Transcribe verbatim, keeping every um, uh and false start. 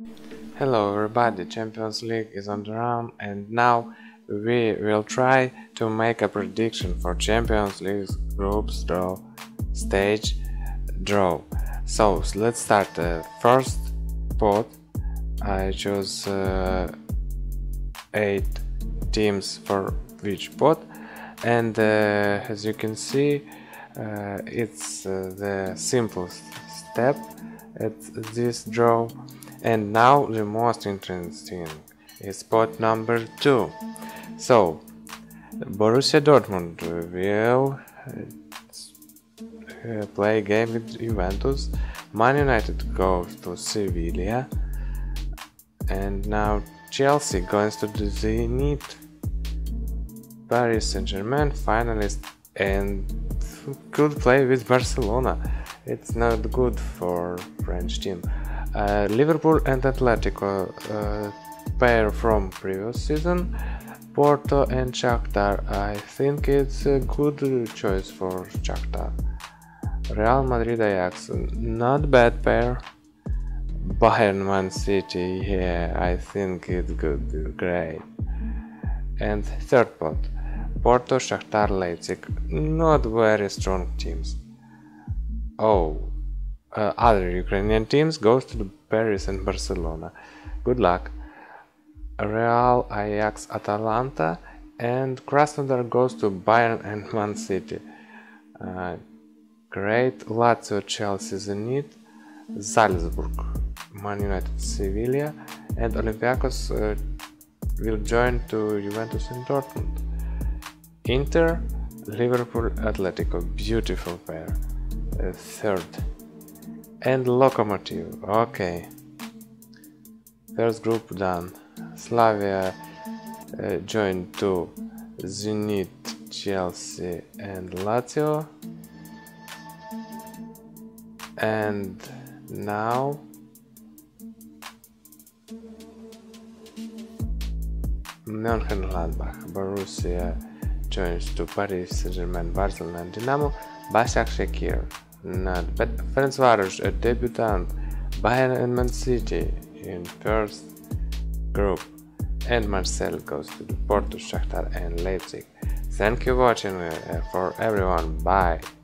Hello everybody, Champions League is on the run and now we will try to make a prediction for Champions League groups draw stage draw. So let's start the first pot. I choose uh, eight teams for each pot, and uh, as you can see uh, it's uh, the simplest step at this draw. And now the most interesting is spot number two. So Borussia Dortmund will uh, play a game with Juventus. Man United goes to Sevilla, and now Chelsea goes to the Zenit. Paris Saint-Germain finalist and could play with Barcelona. It's not good for French team. Uh, Liverpool and Atletico uh, pair from previous season. Porto and Shakhtar. I think it's a good choice for Shakhtar. Real Madrid Ajax, not bad pair. Bayern Man City, yeah, I think it's good, great. And third pot, Porto Shakhtar Leipzig, not very strong teams. Oh. Uh, other Ukrainian teams goes to the Paris and Barcelona. Good luck. Real, Ajax, Atalanta, and Krasnodar goes to Bayern and Man City. Uh, great. Lazio, Chelsea, Zenit, Salzburg, Man United, Sevilla, and Olympiacos uh, will join to Juventus and Dortmund. Inter, Liverpool, Atletico, beautiful pair. Uh, third. And Lokomotiv, okay. First group done. Slavia uh, joined to Zenit, Chelsea and Lazio. And now Mönchengladbach, Borussia joins to Paris Saint-Germain, Barcelona and Dinamo, Başakşehir. Not bad. Ferencváros, a debutant, Bayern and Man City in first group, and Marseille goes to the Porto, Shakhtar and Leipzig. Thank you for watching uh, for everyone. Bye.